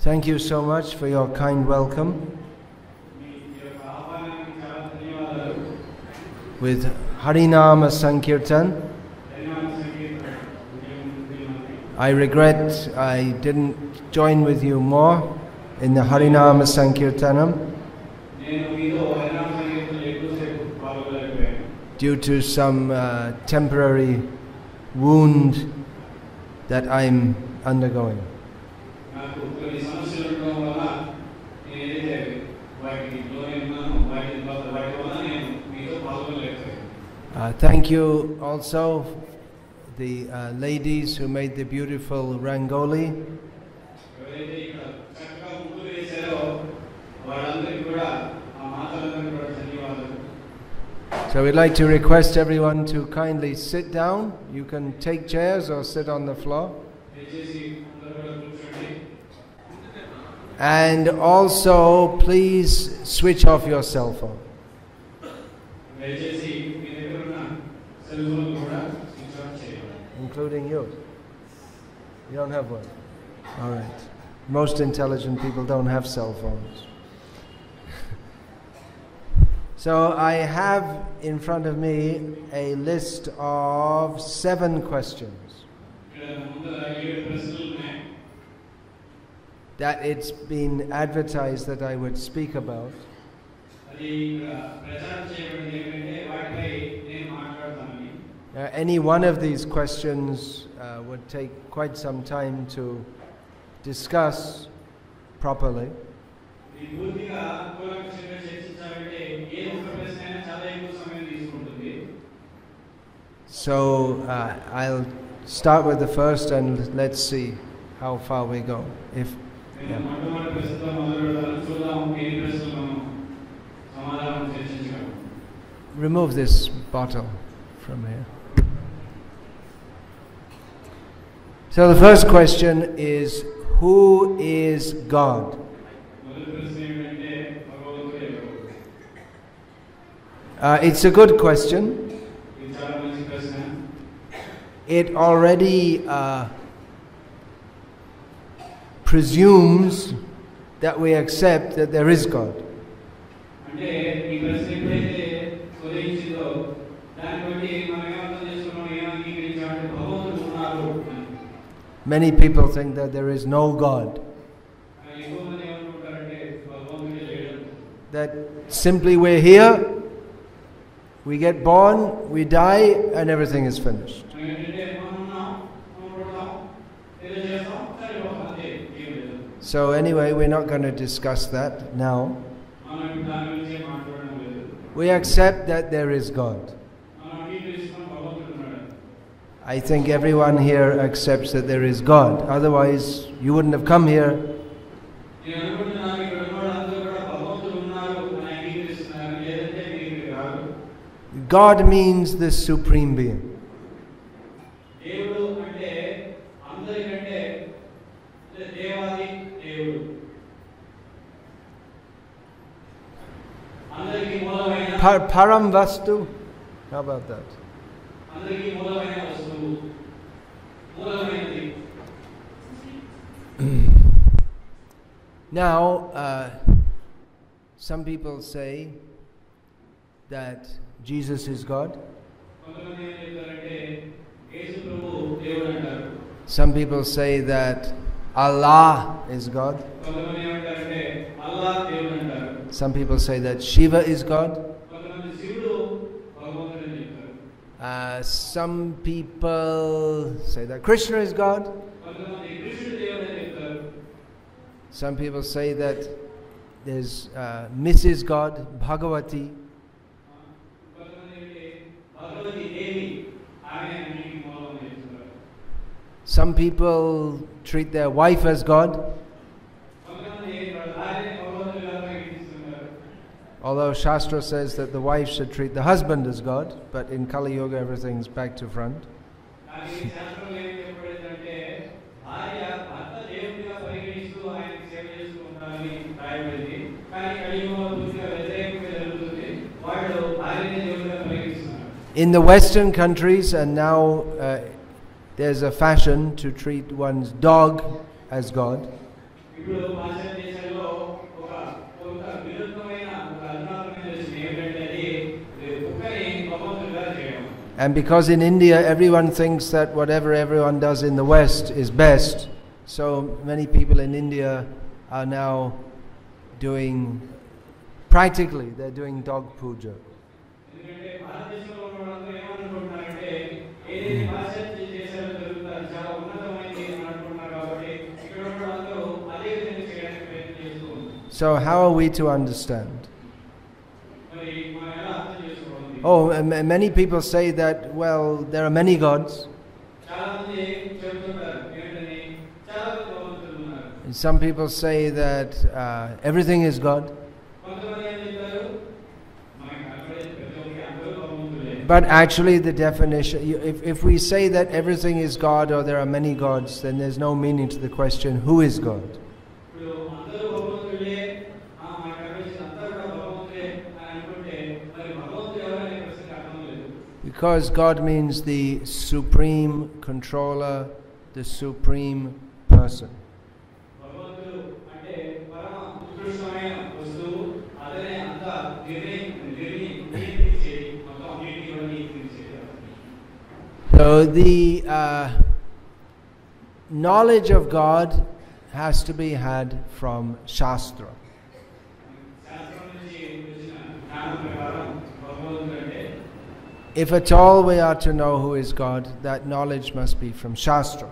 Thank you so much for your kind welcome. With Harinama Sankirtan. I regret I didn't join with you more in the Harinama Sankirtanam due to some temporary wound that I'm undergoing. Thank you also the ladies who made the beautiful rangoli. So we'd like to request everyone to kindly sit down. You can take chairs or sit on the floor. And also, please switch off your cell phone. Including yours. You don't have one? All right. Most intelligent people don't have cell phones. So I have in front of me a list of 7 questions that it's been advertised that I would speak about. Any one of these questions would take quite some time to discuss properly. So I'll start with the first and let's see how far we go. Remove this bottle from here. So the first question is, who is God? It's a good question. It already presumes that we accept that there is God. Many people think that there is no God. That simply we're here, we get born, we die, and everything is finished. So anyway, we're not going to discuss that now. We accept that there is God. I think everyone here accepts that there is God. Otherwise, you wouldn't have come here. God means the Supreme Being. Param Vastu? How about that? Now, some people say that Jesus is God. Some people say that Allah is God. Some people say that Shiva is God. Some people say that Krishna is God. Some people say that there's Mrs. God, Bhagavati. Some people treat their wife as God. Although Shastra says that the wife should treat the husband as God, but in Kali Yuga everything's back to front. In the Western countries, and now there's a fashion to treat one's dog as God. And because in India everyone thinks that whatever everyone does in the West is best, so many people in India are now doing, practically, they're doing dog puja. So how are we to understand? Oh, many people say that, well, there are many gods. And some people say that everything is God. But actually the definition, if we say that everything is God or there are many gods, then there's no meaning to the question, who is God? Because God means the supreme controller, the supreme person. So the knowledge of God has to be had from Shastra. If at all we are to know who is God, that knowledge must be from Shastra.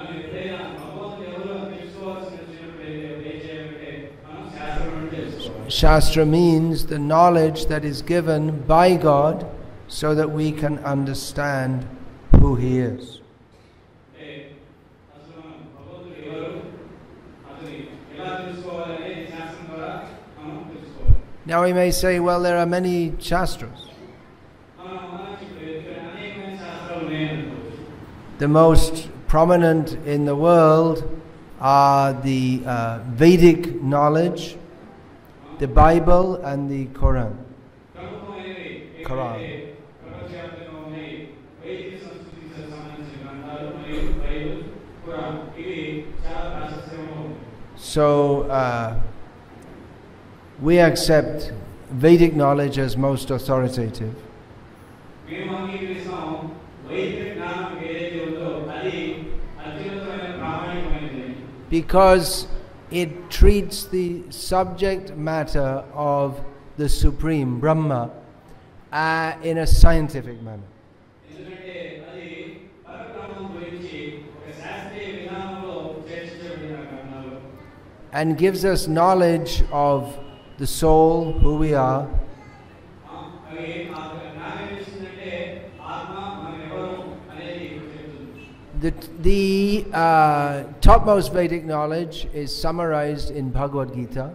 Shastra means the knowledge that is given by God so that we can understand who He is. Now we may say, well, there are many Shastras. The most prominent in the world are the Vedic knowledge, the Bible and the Quran. So we accept Vedic knowledge as most authoritative. Because it treats the subject matter of the Supreme Brahma in a scientific manner. And gives us knowledge of the soul, who we are. The topmost Vedic knowledge is summarized in Bhagavad Gita.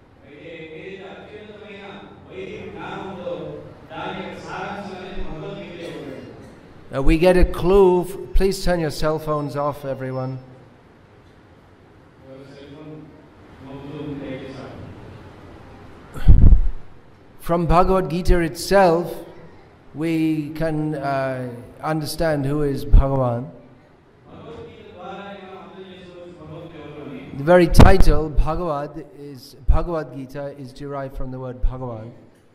We get a clue. Please turn your cell phones off, everyone. From Bhagavad Gita itself, we can understand who is Bhagavan. The very title, Bhagavad Gita, is derived from the word Bhagavan.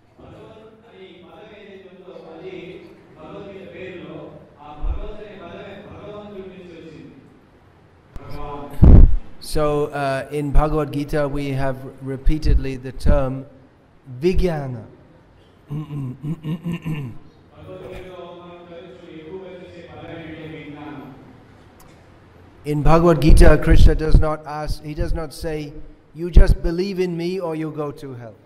So in Bhagavad Gita we have repeatedly the term Vijnana. In Bhagavad Gita, Krishna does not ask, he does not say, you just believe in me or you go to hell.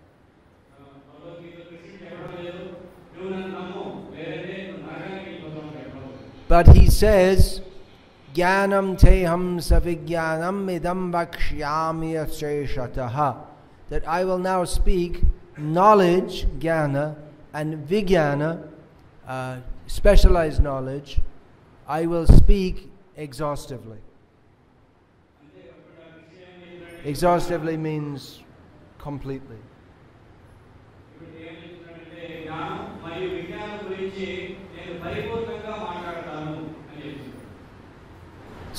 But he says, Jnanam teham savijnanam idam vakshyami asheshataha, that I will now speak knowledge, jnana, and vijnana, specialized knowledge, I will speak exhaustively. Exhaustively means completely.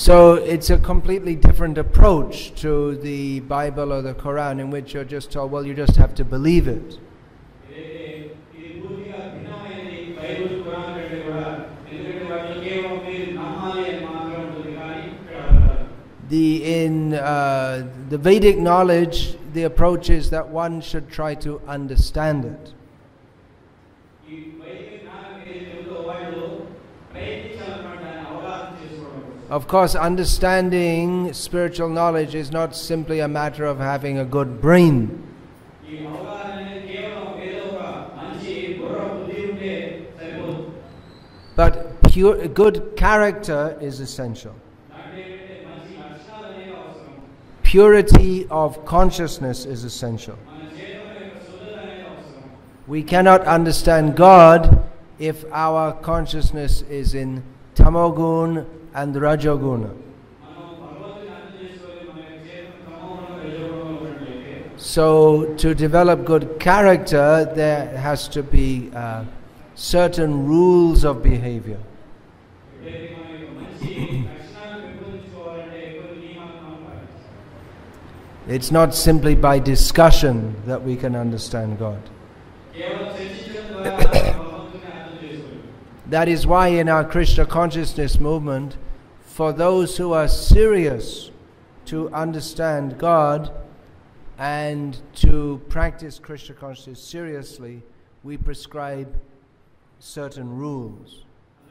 So it's a completely different approach to the Bible or the Quran, in which you're just told, well, you just have to believe it. In the Vedic knowledge, the approach is that one should try to understand it. Of course, understanding spiritual knowledge is not simply a matter of having a good brain. But good character is essential. Purity of consciousness is essential. We cannot understand God if our consciousness is in tamogun and rajoguna. So to develop good character, there has to be certain rules of behavior. It's not simply by discussion that we can understand God. That is why in our Krishna consciousness movement, for those who are serious to understand God and to practice Krishna consciousness seriously, we prescribe certain rules.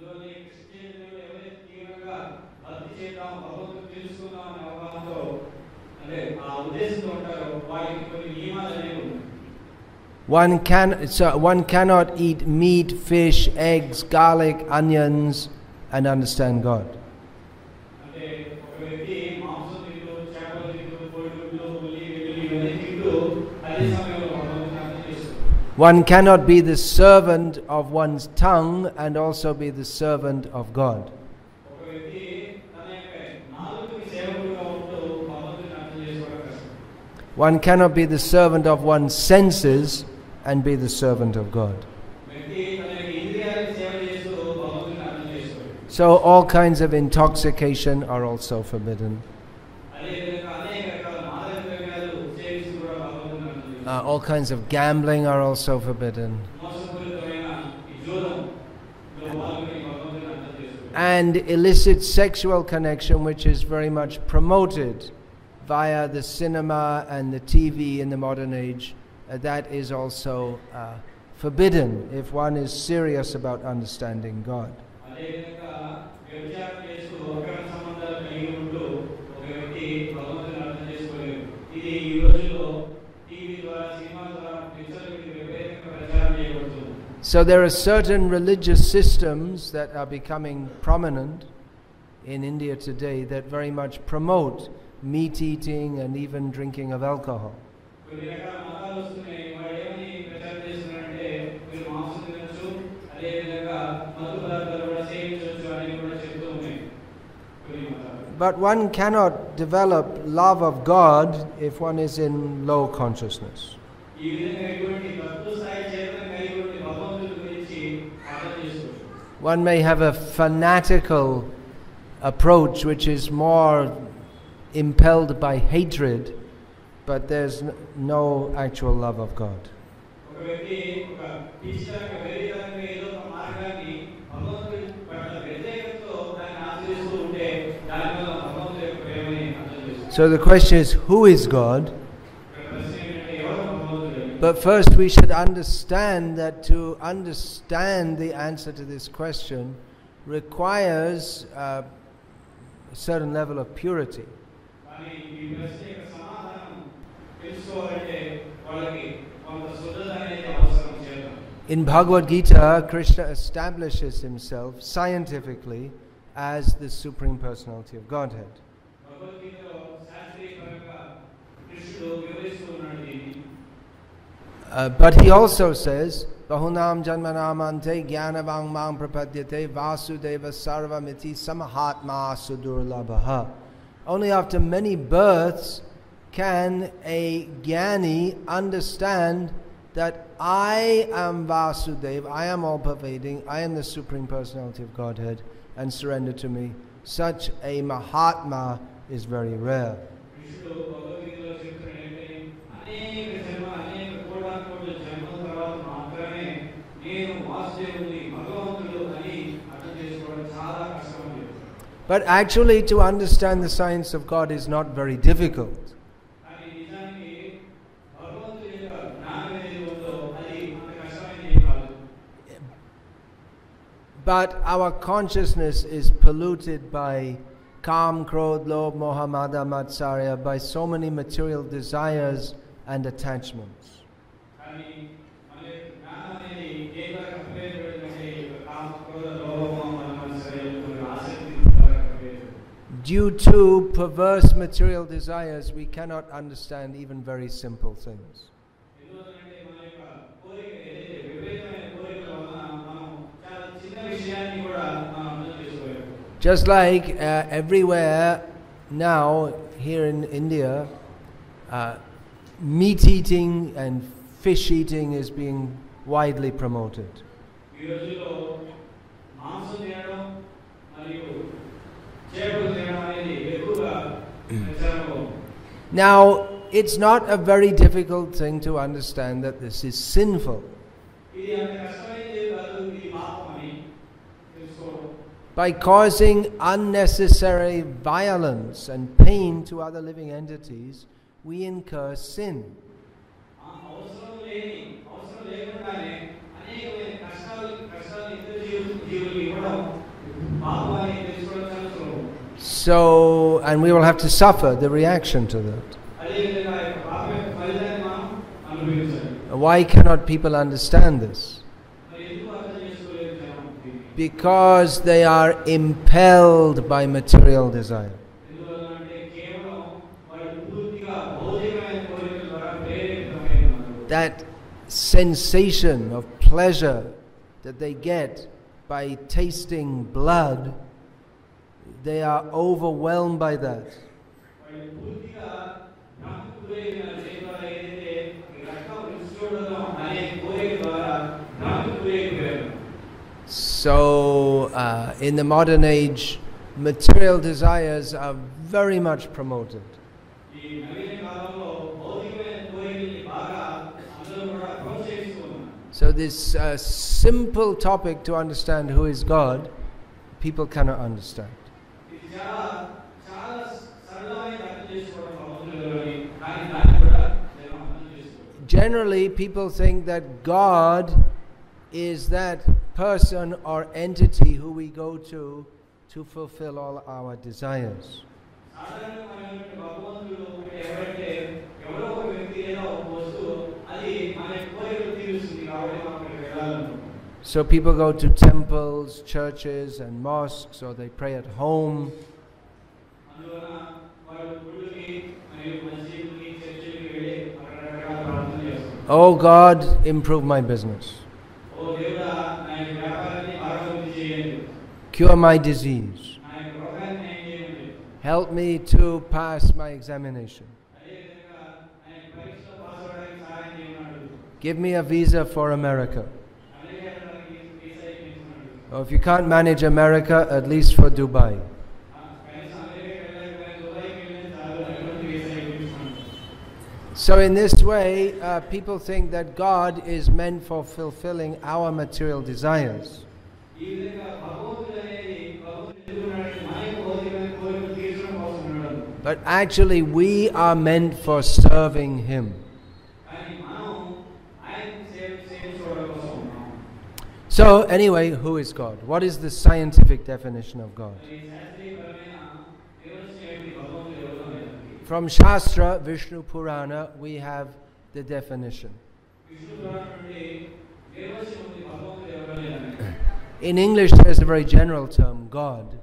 One cannot eat meat, fish, eggs, garlic, onions and understand God. One cannot be the servant of one's tongue and also be the servant of God. One cannot be the servant of one's senses and be the servant of God. So all kinds of intoxication are also forbidden. All kinds of gambling are also forbidden. And illicit sexual connection, which is very much promoted via the cinema and the TV in the modern age, that is also forbidden if one is serious about understanding God. So there are certain religious systems that are becoming prominent in India today that very much promote meat eating and even drinking of alcohol. But one cannot develop love of God if one is in low consciousness. One may have a fanatical approach which is more impelled by hatred, but there's no actual love of God. So the question is, who is God? But first we should understand that to understand the answer to this question requires a certain level of purity. In Bhagavad Gita, Krishna establishes himself scientifically as the Supreme Personality of Godhead. But he also says, Bahunam janmanamante jnanavang mang prapadyate vasudeva sarvamiti samahatma sudurlabhaha. Only after many births can a jnani understand that I am Vasudeva, I am all-pervading, I am the Supreme Personality of Godhead, and surrender to me such a Mahatma is very rare. But actually, to understand the science of God is not very difficult. But our consciousness is polluted by Kam, Krodh, Lobh, Moha, Mada, Matsarya, by so many material desires and attachments. Due to perverse material desires, we cannot understand even very simple things. Just like everywhere now, here in India, meat eating and fish eating is being widely promoted. Now, it's not a very difficult thing to understand that this is sinful. By causing unnecessary violence and pain to other living entities, we incur sin. So, and we will have to suffer the reaction to that. Why cannot people understand this? Because they are impelled by material desire. That sensation of pleasure that they get by tasting blood, they are overwhelmed by that. So, in the modern age, material desires are very much promoted. So this simple topic to understand who is God, people cannot understand. Generally, people think that God is that person or entity who we go to fulfill all our desires. So people go to temples, churches and mosques, or they pray at home. Oh God, improve my business. Cure my disease. Help me to pass my examination. Give me a visa for America. Or if you can't manage America, at least for Dubai. So in this way, people think that God is meant for fulfilling our material desires. But actually we are meant for serving Him. So anyway, who is God? What is the scientific definition of God? From Shastra, Vishnu Purana, we have the definition. In English, there's a very general term, God.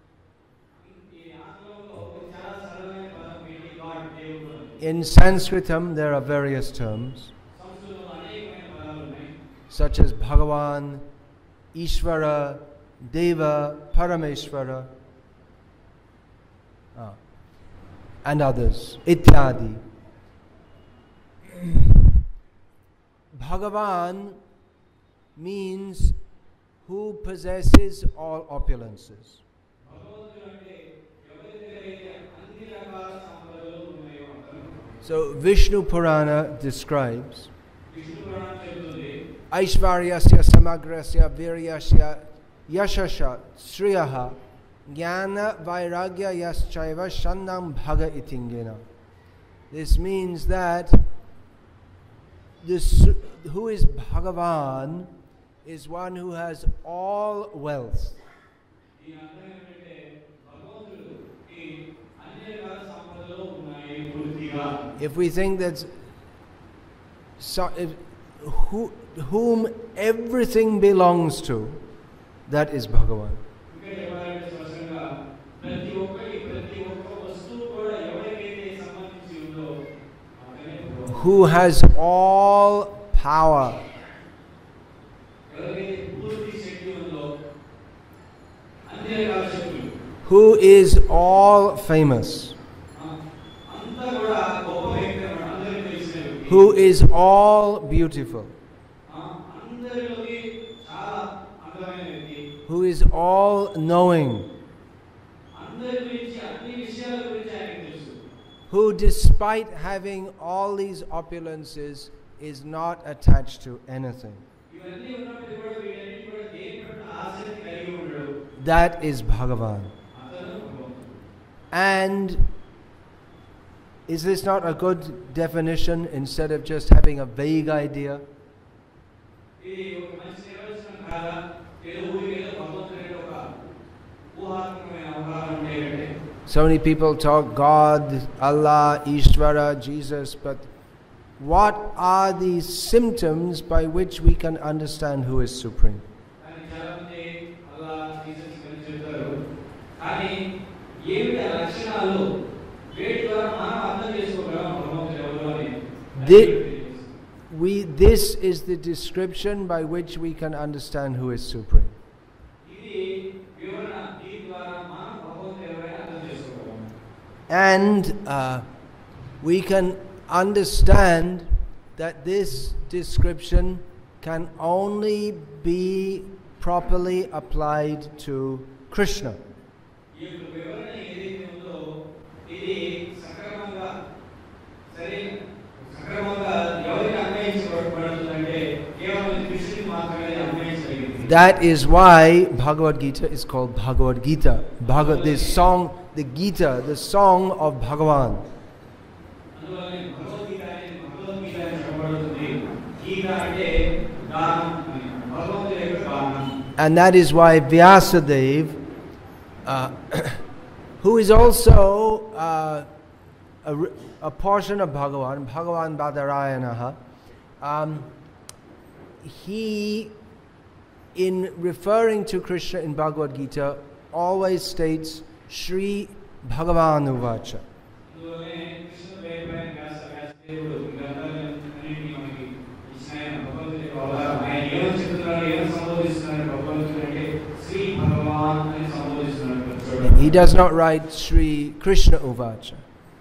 In Sanskritam, there are various terms, such as Bhagavan, Ishvara, Deva, Parameshvara, and others, ityadi. Bhagavan means who possesses all opulences. So Vishnu Purana describes Aishvaryasya samagrasya viryasya yashasha sriyaha jnana vairagya yaschaiva shandam bhaga itingena. This means that who is Bhagavan is one who has all wealth. If we think that whom everything belongs to, that is Bhagavan. Who has all power. Who is all famous. Who is all beautiful. Who is all knowing. Who despite having all these opulences is not attached to anything. That is Bhagavan. And is this not a good definition instead of just having a vague idea? So many people talk God, Allah, Ishvara, Jesus, but what are these symptoms by which we can understand who is supreme? This is the description by which we can understand who is supreme. And we can understand that this description can only be properly applied to Krishna. That is why Bhagavad Gita is called Bhagavad Gita. This song, the Gita, the song of Bhagavan. And that is why Vyasadeva, who is also a portion of Bhagavan, Bhagavan Badarayanaha, he, in referring to Krishna in Bhagavad Gita, always states Shri Bhagavan Uvacha. He does not write Shri Krishna Uvacha.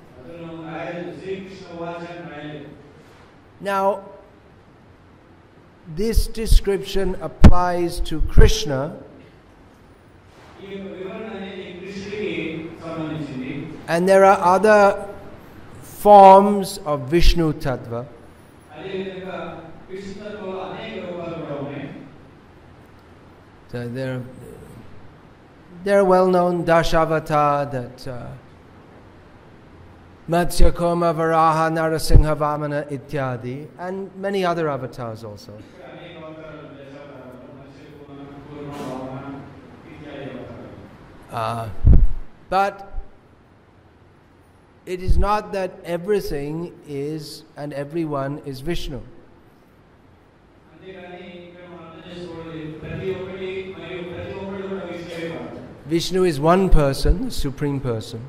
Now, this description applies to Krishna, and there are other forms of Vishnu Tattva. So they're well known, Dashavata, that Matsya Koma Varaha Narasingha Vamana Ityadi, and many other avatars also. But it is not that everything is and everyone is Vishnu. Vishnu is one person, the Supreme Person.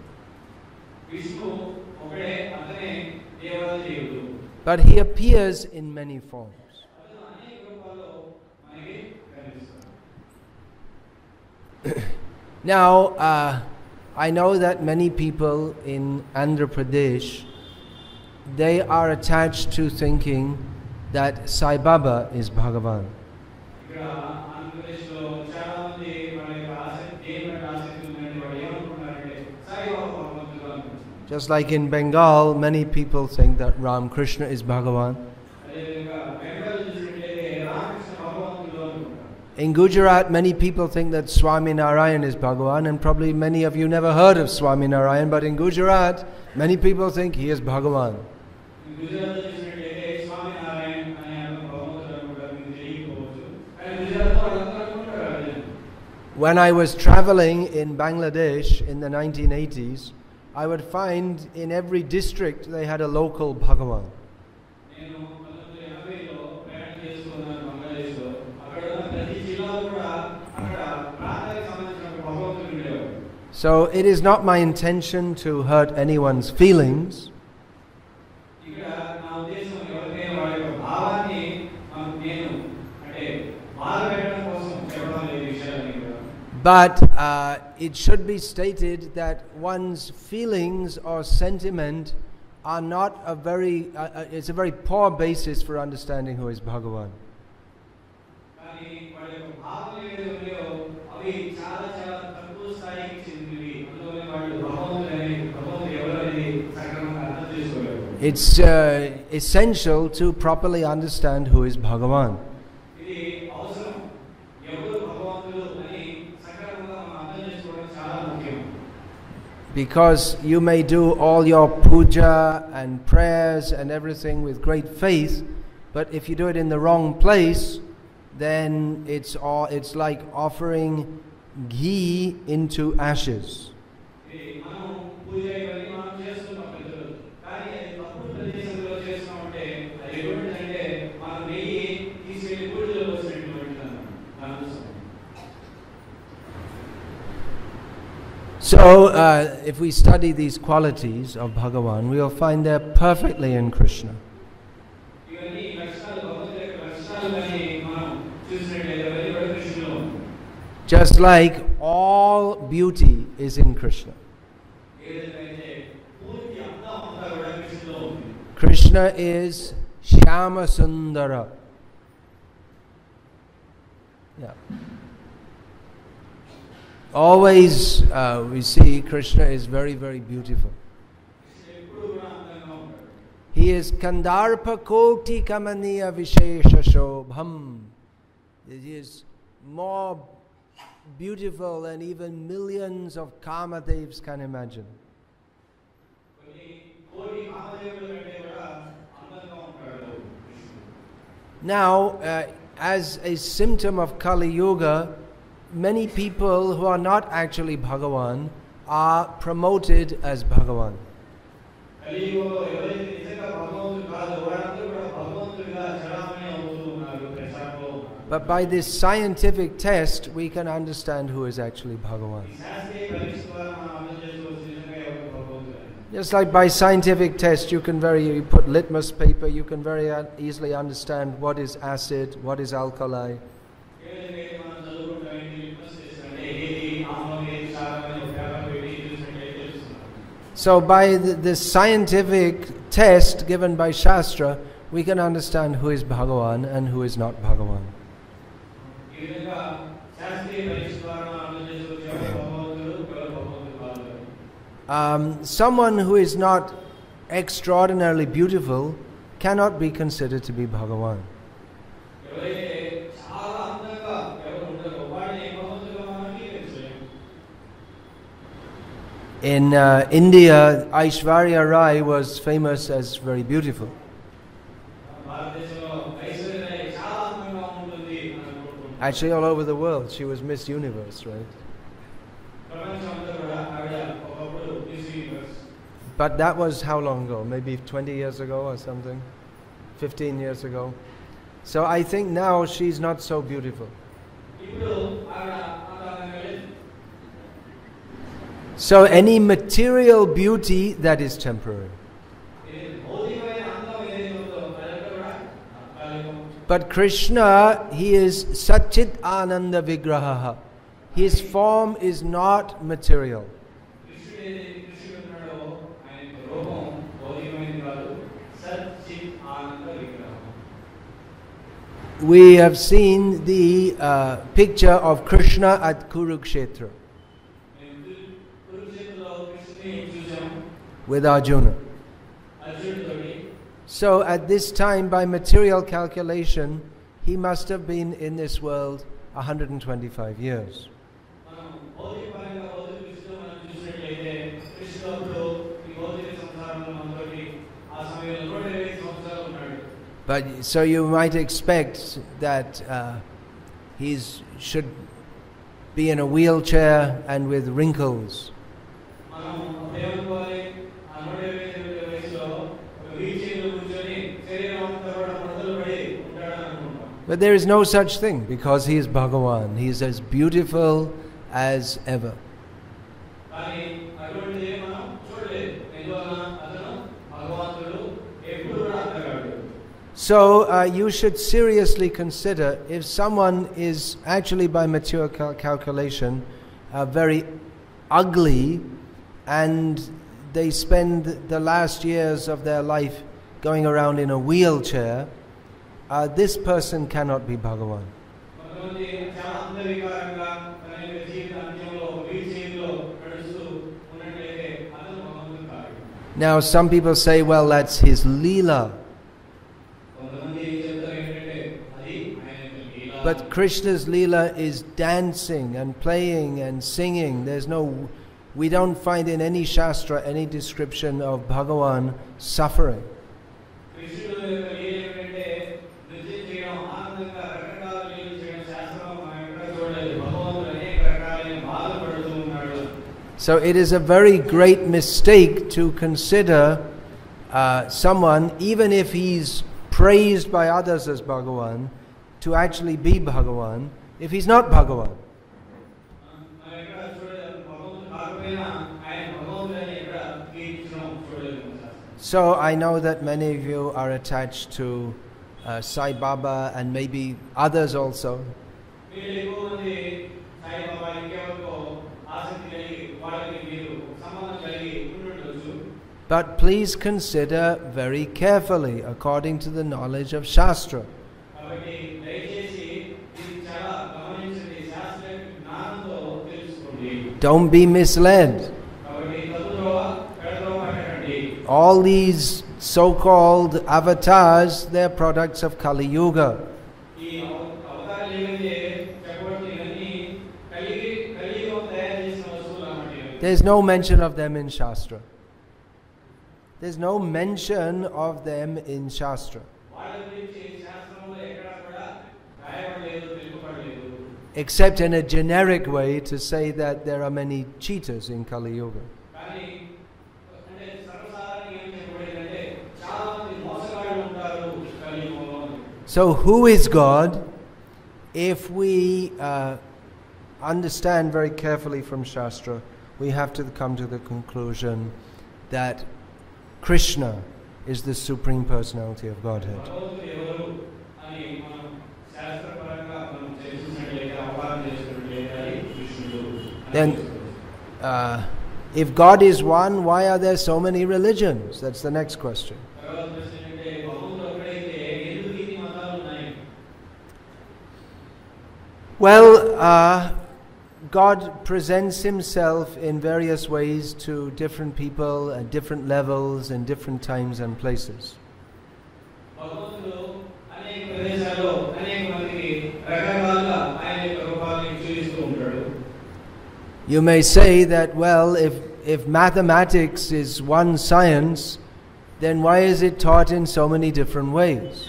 But he appears in many forms. Now, I know that many people in Andhra Pradesh, they are attached to thinking that Saibaba is Bhagavan. Just like in Bengal, many people think that Ram Krishna is Bhagavan. In Gujarat, many people think that Swami Narayan is Bhagavan, and probably many of you never heard of Swami Narayan, but in Gujarat, many people think he is Bhagavan. When I was traveling in Bangladesh in the 1980s, I would find in every district they had a local Bhagavan. So it is not my intention to hurt anyone's feelings. But it should be stated that one's feelings or sentiment are not a very, it's a very poor basis for understanding who is Bhagavan. It's essential to properly understand who is Bhagavan. Because you may do all your puja and prayers and everything with great faith, but if you do it in the wrong place, then it's like offering ghee into ashes. So, if we study these qualities of Bhagavan, we will find they're perfectly in Krishna. Just like all beauty is in Krishna. Krishna is Shyama Sundara. Yeah. Always we see Krishna is very, very beautiful. He is Kandarpa Koti Kamaniya Vishesha Shobham. He is more beautiful than even millions of Kamadevs can imagine. Now, as a symptom of Kali Yuga, many people who are not actually Bhagavan are promoted as Bhagavan. But by this scientific test, we can understand who is actually Bhagavan. Just like by scientific test, you put litmus paper, you can very easily understand what is acid, what is alkali. So by the scientific test given by Shastra, we can understand who is Bhagavan and who is not Bhagavan. Someone who is not extraordinarily beautiful cannot be considered to be Bhagavan. In India, Aishwarya Rai was famous as very beautiful. Actually, all over the world, she was Miss Universe, right? But that was how long ago? Maybe 20 years ago or something? 15 years ago. So I think now she's not so beautiful. So any material beauty, that is temporary. But Krishna, he is Satchit Ananda Vigraha. His form is not material. We have seen the picture of Krishna at Kurukshetra. with Arjuna. So at this time, by material calculation, he must have been in this world 125 years. But so you might expect that he should be in a wheelchair and with wrinkles. But there is no such thing, because he is Bhagavan. He is as beautiful as ever. So you should seriously consider, if someone is actually by mature calculation very ugly, and they spend the last years of their life going around in a wheelchair, this person cannot be Bhagavan. Now some people say, well, that's his Leela. But Krishna's Leela is dancing and playing and singing. We don't find in any Shastra any description of Bhagavan suffering. So it is a very great mistake to consider someone, even if he's praised by others as Bhagavan, to actually be Bhagavan, if he's not Bhagavan. So I know that many of you are attached to Saibaba and maybe others also. But please consider very carefully, according to the knowledge of Shastra. Don't be misled. All these so-called avatars, they're products of Kali Yuga. There's no mention of them in Shastra. There's no mention of them in Shastra. Except in a generic way to say that there are many cheaters in Kali Yuga. So who is God? If we understand very carefully from Shastra, we have to come to the conclusion that Krishna is the Supreme Personality of Godhead. Then, if God is one, why are there so many religions? That's the next question. Well, God presents Himself in various ways to different people at different levels and different times and places. You may say that, well, if mathematics is one science, then why is it taught in so many different ways?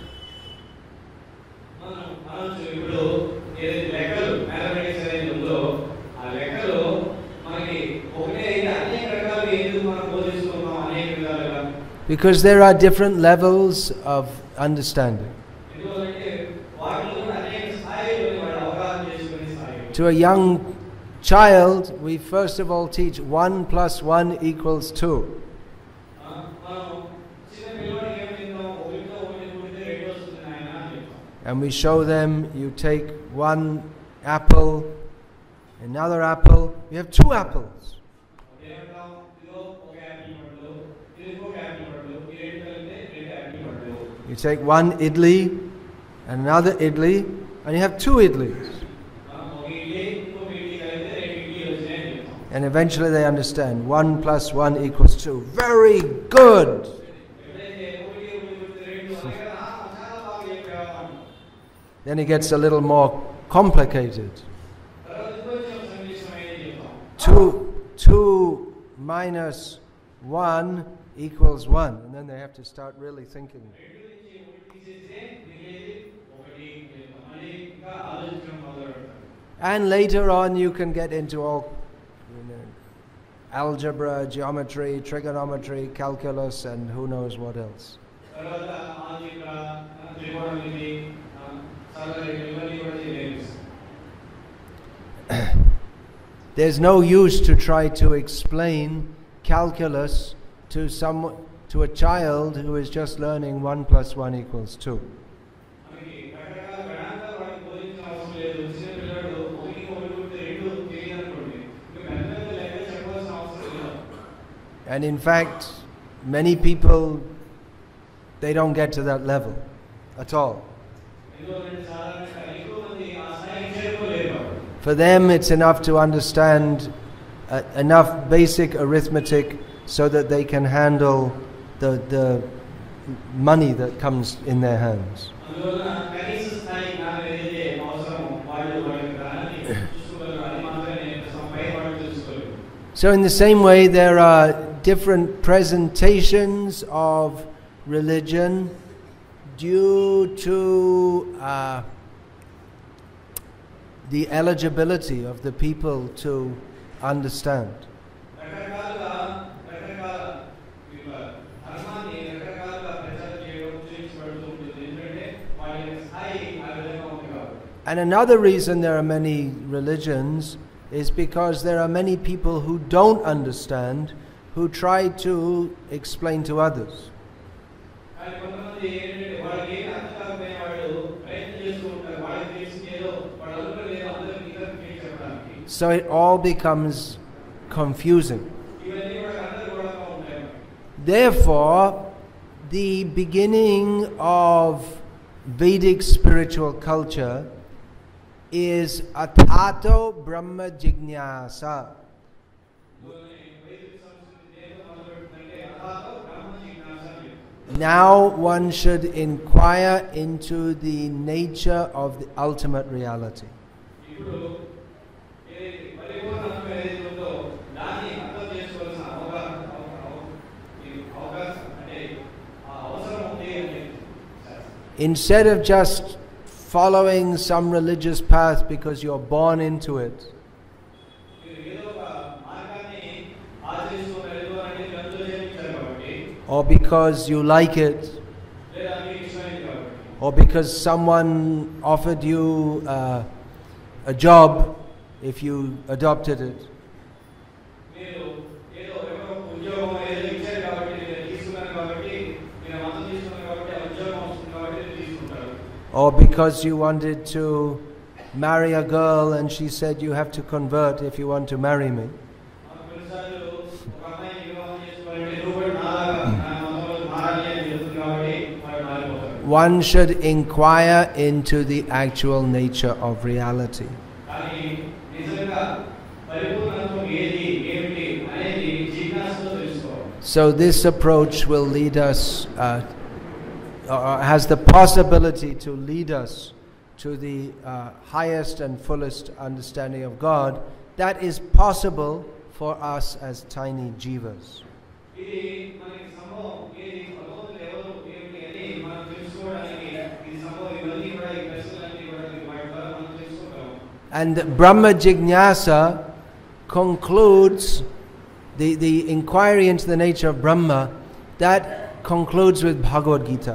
Because there are different levels of understanding. To a young child, we first of all teach 1 + 1 = 2. And we show them, you take one apple, another apple, you have 2 apples. You take one idli and another idli, and you have 2 idlis. And eventually they understand 1 + 1 = 2. Very good! Then it gets a little more complicated. 2 minus 1 = 1. And then they have to start really thinking. And later on you can get into all algebra, geometry, trigonometry, calculus, and who knows what else. There's no use to try to explain calculus to a child who is just learning 1 + 1 = 2. And in fact, many people, they don't get to that level at all. For them, it's enough to understand enough basic arithmetic so that they can handle the money that comes in their hands. So in the same way, there are different presentations of religion due to the eligibility of the people to understand. And another reason there are many religions is because there are many people who don't understand, who try to explain to others. So it all becomes confusing. Therefore, the beginning of Vedic spiritual culture is Athato Brahma Jignasa. Now one should inquire into the nature of the ultimate reality. Instead of just following some religious path because you're born into it, or because you like it, or because someone offered you a job if you adopted it, or because you wanted to marry a girl and she said you have to convert if you want to marry me. One should inquire into the actual nature of reality. So this approach will lead us, has the possibility to lead us to the highest and fullest understanding of God that is possible for us as tiny jivas. And Brahma Jignasa concludes the inquiry into the nature of Brahma, that concludes with Bhagavad Gita.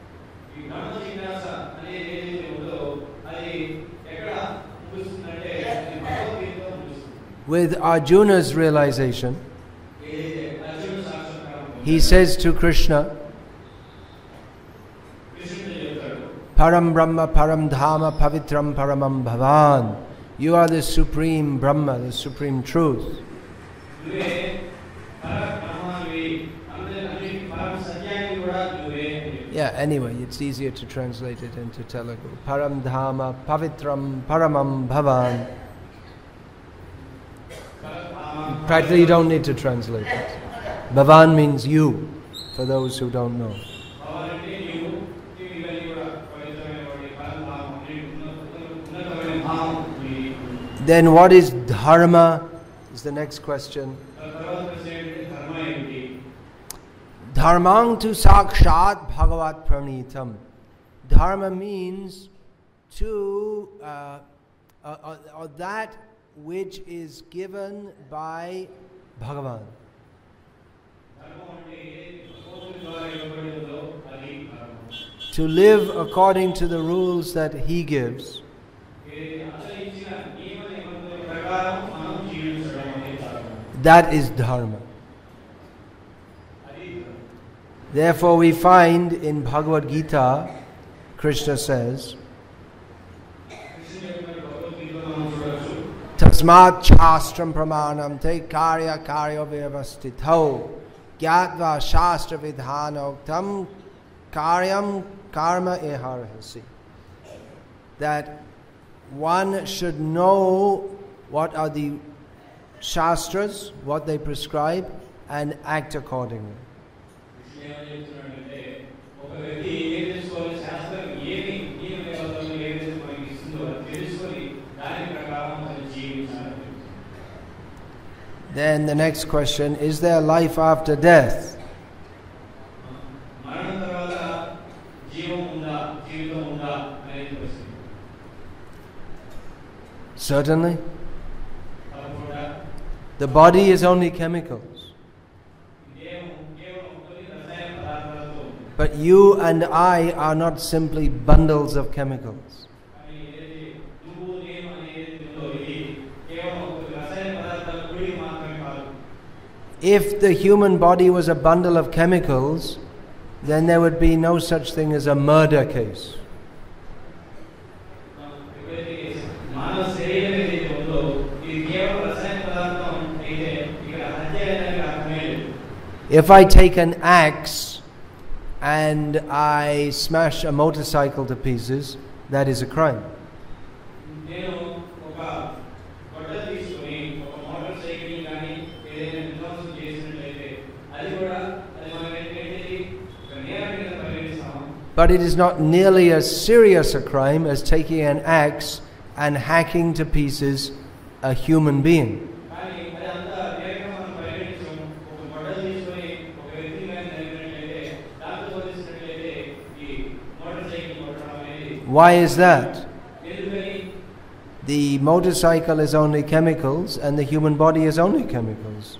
With Arjuna's realization, he says to Krishna, Param Brahma, Param Dhama, Pavitram Paramam Bhavan. You are the supreme Brahma, the supreme truth. Yeah, anyway, it's easier to translate it into Telugu. Param Dhama, Pavitram Paramam Bhavan. Practically you don't need to translate it. Bhavan means you, for those who don't know. Then what is dharma is the next question. Dharmang tu sakshat bhagavat pranitam. Dharma means to or that which is given by Bhagavan. To live according to the rules that he gives. That is dharma. Therefore we find in Bhagavad Gita, Krishna says, Tasmat shastram pramanam te karya karyo vyavastitho gyatva shastra vidhanoktam karyam karma eharhasi. That one should know what are the shastras, what they prescribe, and act accordingly. Then the next question, is there life after death? Certainly. The body is only chemicals. But you and I are not simply bundles of chemicals. If the human body was a bundle of chemicals, then there would be no such thing as a murder case. If I take an axe and I smash a motorcycle to pieces, that is a crime. But it is not nearly as serious a crime as taking an axe and hacking to pieces a human being. Why is that? The motorcycle is only chemicals and the human body is only chemicals.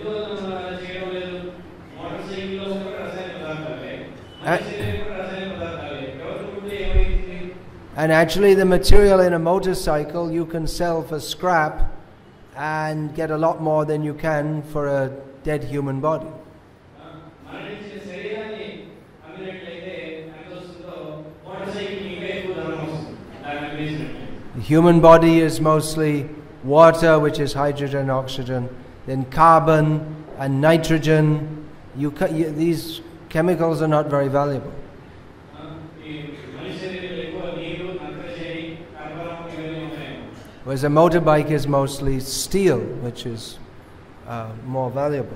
And actually the material in a motorcycle you can sell for scrap and get a lot more than you can for a dead human body. The human body is mostly water, which is hydrogen, oxygen, then carbon and nitrogen. These chemicals are not very valuable. Whereas a motorbike is mostly steel, which is more valuable.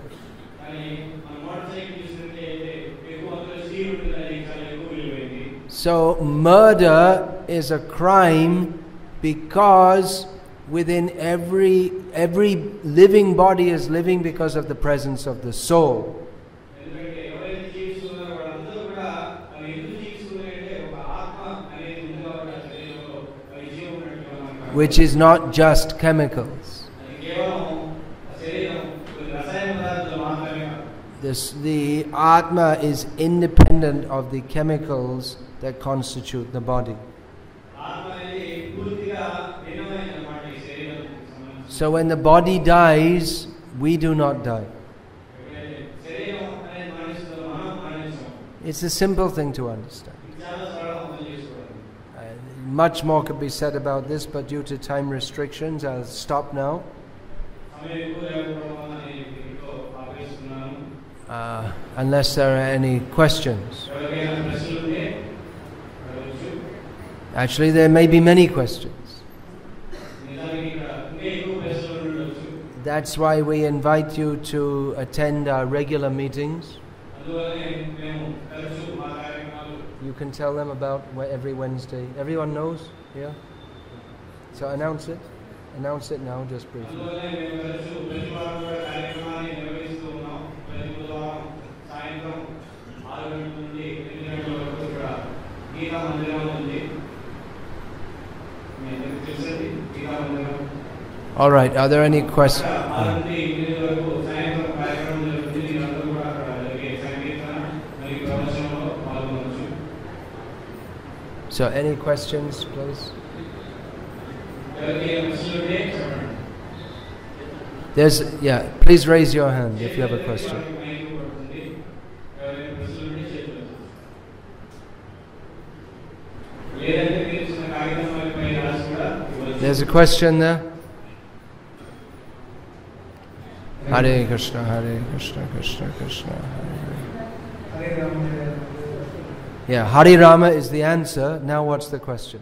So murder is a crime because within every living body is living because of the presence of the soul. Which is not just chemicals. The Atma is independent of the chemicals that constitute the body. So when the body dies, we do not die. It's a simple thing to understand. Much more could be said about this, but due to time restrictions, I'll stop now. Unless there are any questions. Actually, there may be many questions. That's why we invite you to attend our regular meetings. You can tell them about every Wednesday. Everyone knows? Yeah? So announce it. Announce it now, just briefly. All right, are there any questions? So any questions, please? Please raise your hand if you have a question. There's a question there. Hare Krishna, Hare Krishna, Krishna Krishna, Hare Hare. Yeah, Hare Rama is the answer. Now what's the question?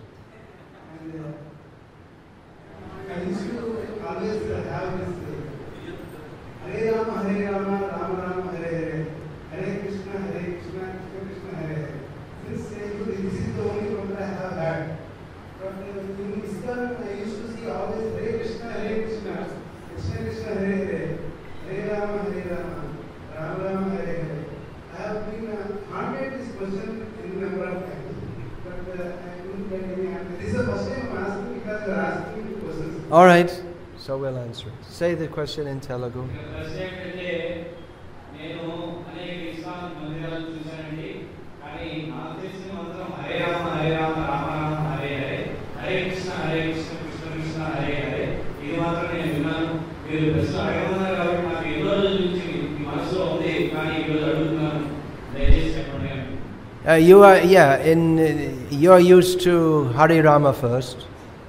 I used to always have this Hare Rama, Hare Rama, Rama Rama, Hare Hare, Hare Krishna, Krishna Krishna, Hare Hare. This is the only one that I have had. But in ISKCON, I used to see always Hare Krishna, Krishna Krishna, Hare Hare, Hare Rama, Rama Rama, Hare Hare. I have been haunted this question in a number of times, but I couldn't get any answer. This is the first time I'm asking because you're asking me questions. All right, so we'll answer it. Say the question in Telugu. You're used to Hare Rama first.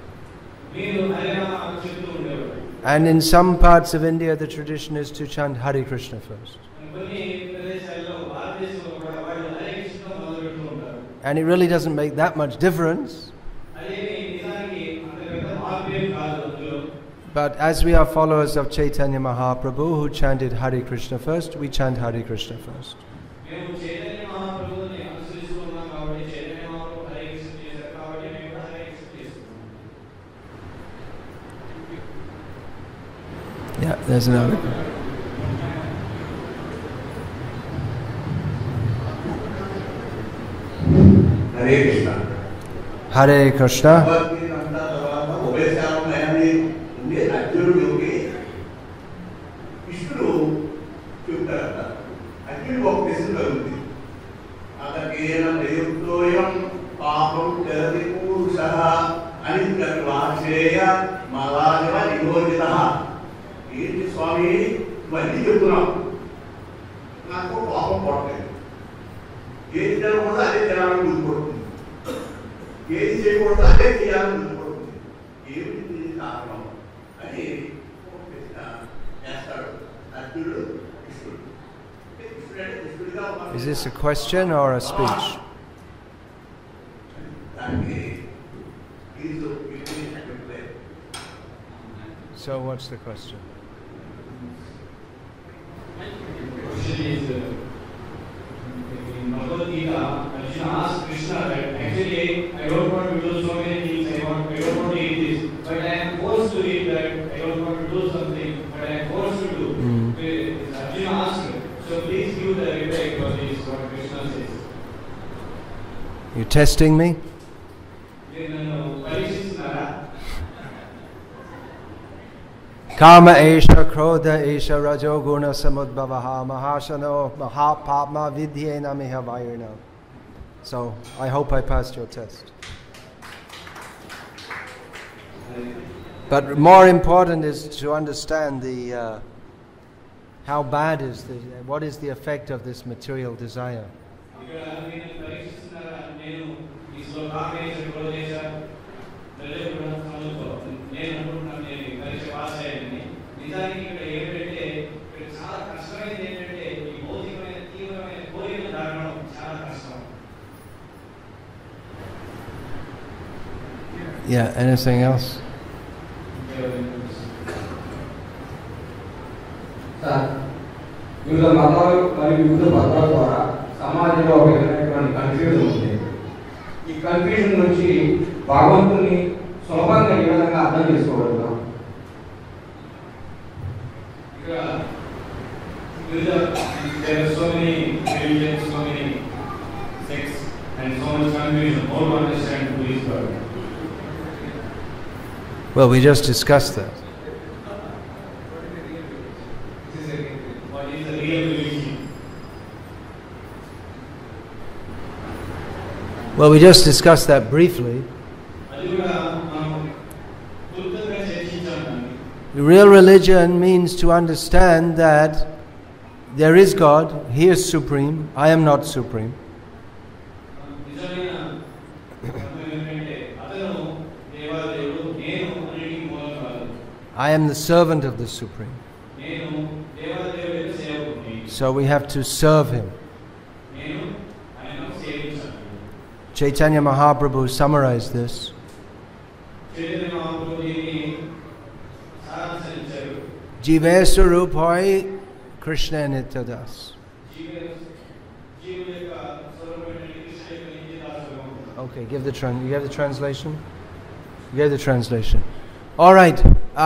And in some parts of India, the tradition is to chant Hare Krishna first. And it really doesn't make that much difference. But as we are followers of Chaitanya Mahaprabhu, who chanted Hare Krishna first, we chant Hare Krishna first. Yeah, there's another. Hare Krishna. Hare Krishna. Swami, mandi cheptunam. Naku paapam porthe. Ye jana koda ade jana dudukodundi. Ye cheyakoda ade cheyalani dudukodundi. Ye vidi karanam. Adi Is this a question or a speech? So what's the question? In Bhagavad Gita, Arjuna asked Krishna that actually I don't want to do so many things, I don't want to eat this, but I am forced to eat that, I don't want to do something, but I am forced to do. Arjuna asked, so please give the reply for this, what Krishna says. You testing me? Kama esha krodha esha rajo guna samudbhavaha mahashano mahapapma vidyena mihavayurna. So I hope I passed your test. But more important is to understand the how bad is what is the effect of this material desire. Yeah, anything else? వివిధ మతాలు మరియు వివిధ పదాల ద్వారా సమాజంలో ఒక విధమైనటువంటి confusion ఉంది. ఈ కన్ఫ్యూజన్ నుంచి భగవంతుని సులభంగా ఏ విధంగా అర్థం చేసుకోగలుగుతాం? There are so many religions, so many sects, and so much confusion. How to understand who is God? Well, we just discussed that. What is the real religion? Well, we just discussed that briefly. Real religion means to understand that there is God, He is supreme, I am not supreme. I am the servant of the Supreme. So we have to serve Him. Chaitanya Mahaprabhu summarized this. Jivesu Rupai Krishna Nityadas. Okay, you have the translation? You have the translation. All right.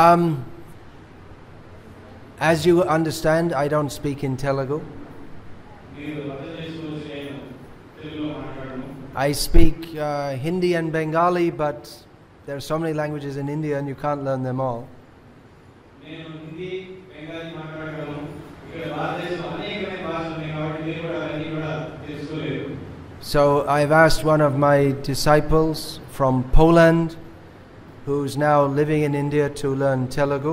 As you understand, I don't speak in Telugu. I speak Hindi and Bengali, but there are so many languages in India and you can't learn them all. So I've asked one of my disciples from Poland, who's now living in India, to learn Telugu.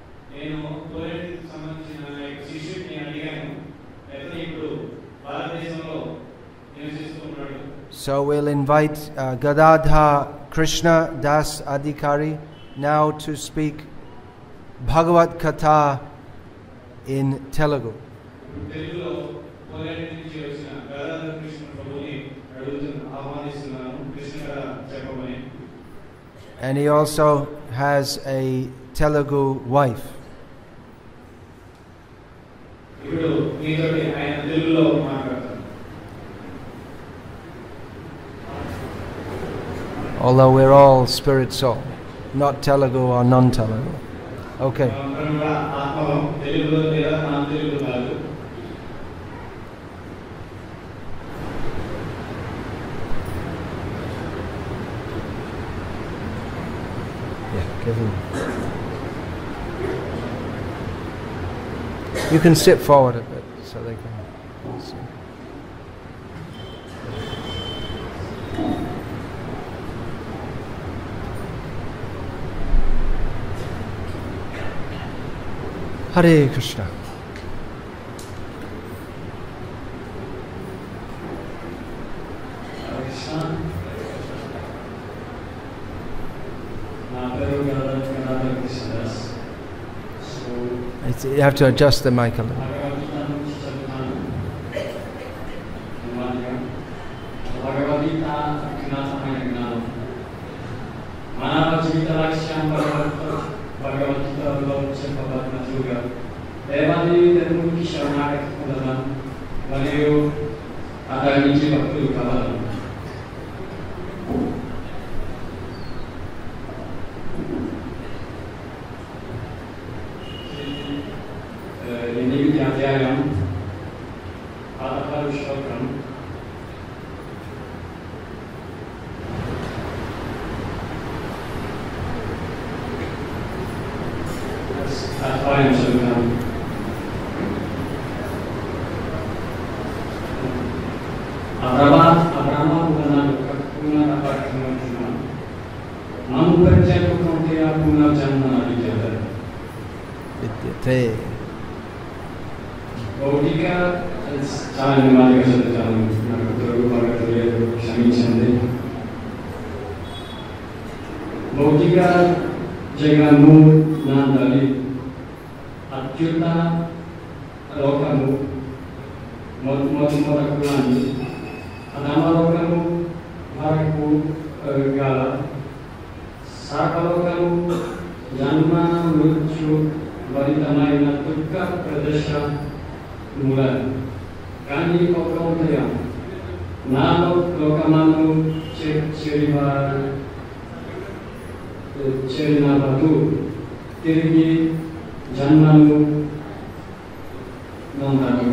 So we'll invite Gadadha Krishna Das Adhikari now to speak Bhagavad Katha in Telugu. And he also has a Telugu wife. Although we're all spirit soul, not Telugu or non-Telugu. Okay. Yeah, give him. You can sit forward a bit so they can see. Hare Krishna. You have to adjust the mic a little. mulai. Kami kau dia, nalu lokamanu cerina batu, tirgi janmanu nondalu.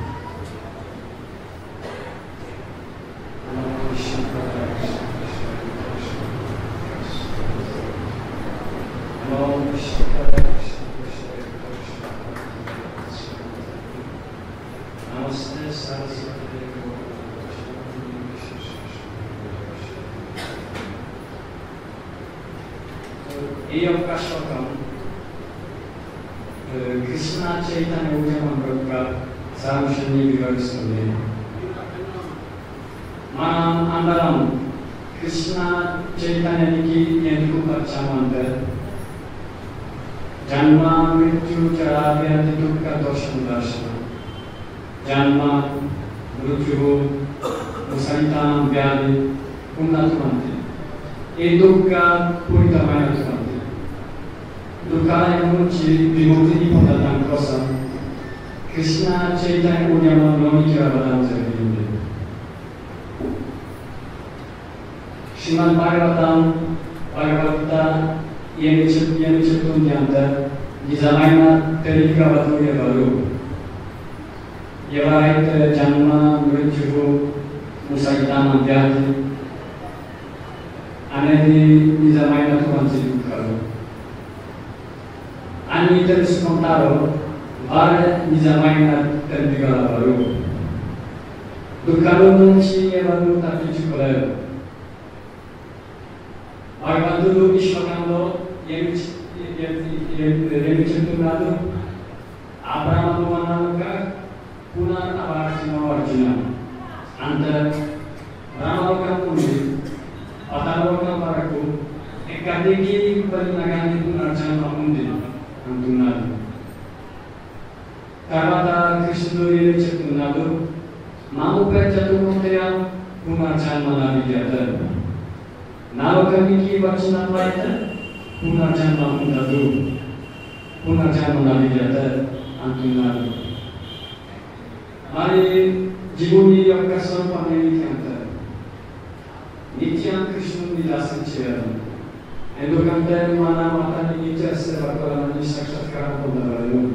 Krishna Chaitanya Ujaman Saramshani Vivarisuni Manam Andaram Krishna Chaitanya Niki Yendu Pachamanda Janma Mrityu Charavya Dukka Dosham Darshana Janma Mrityu Musaritam Vyadi Unnatumanti E Dukka Puritamaya Tumanti Dukkha yang mengunci dimukti di pendatang kosa Krishna Chaitanya Ujaman Lomi Kiravadam Zergindi Srimad Bhagavatam Bhagavata yang dicetum diantar di zamannya terika batu ya baru ya baik janma mrityu musaitam vyadi ane di zamannya Tuhan Sidukha Ani terus kontaro, bar nizamaina terbigal baru. Dukkanu nunci baru tapi cukup. Agar dulu iswakanlo yang cenderung Abraham Tuhanaka punar abarasina Arjuna. Antara Ramaloka pundi, Pataloka paraku, ekadegi perinagan itu Arjuna pundi. Antunadu. Karata Krishna yang cetunadu, mamu perjatu kontera punarjan manabiyata. Nawa kami ki wacana lainnya punarjan manabiyatu, punarjan manabiyata antunadu. Mari jibuni yang kasar paneli kanta. Nitya Krishna dilasan ceriaan. Endokante mana mata ini jasa bakalan disaksikan pembaharu.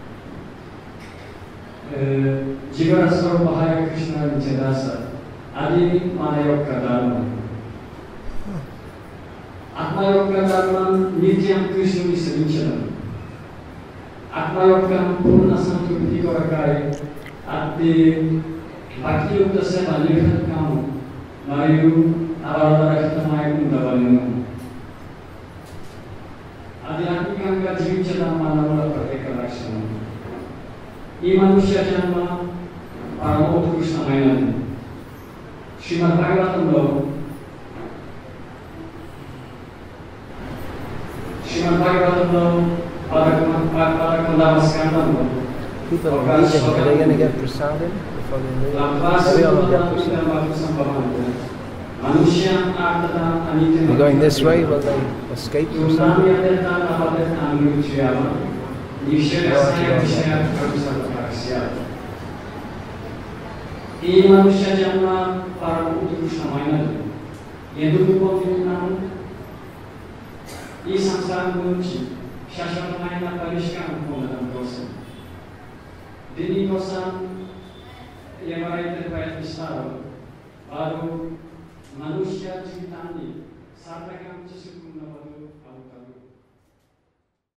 Jiwa asal bahaya Krishna dicedasa. Adi mana yoga dharma. Atma yoga dharma nityam Krishna diserinchana. Atma yoga purna santuti korakai. Adi Bhakti yukta seva lihat kamu. Mariu awal kita main undawalinu. Adhyatmika జీవించడం మానవుల ప్రత్యేక లక్షణం. ఈ మనుష్య జన్మ పరమోత్కృష్టమైనది. శ్రీమద్ భాగవతంలో పదకొండవ స్కందంలో People are reading, are they going to get prasadam before they leave? Everyone will get prasadam. They're going this way, will they escape prasadam? ఈ మనుష్య జన్మ పరమ ఉత్కృష్టమైనది. ఎందుకు పొందుతున్నాము? ఈ సంసారం గురించి శాశ్వతమైన పరిష్కారం పొందడం కోసం. దీనికోసం ఎవరైతే ప్రయత్నిస్తారో వారు మనుష్య జీవితాన్ని సార్థకం చేసుకున్నవారు